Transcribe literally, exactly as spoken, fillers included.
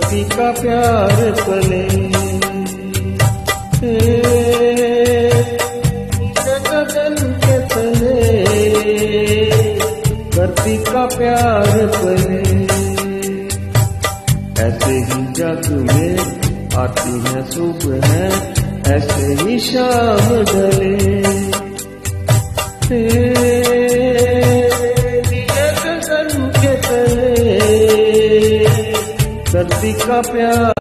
धरती का प्यार पले, गगन के तले धरती का प्यार पले। ऐसे ही जग में आती है सुबह, ऐसे ही शाम ढले। गगन के तले धरती का प्यार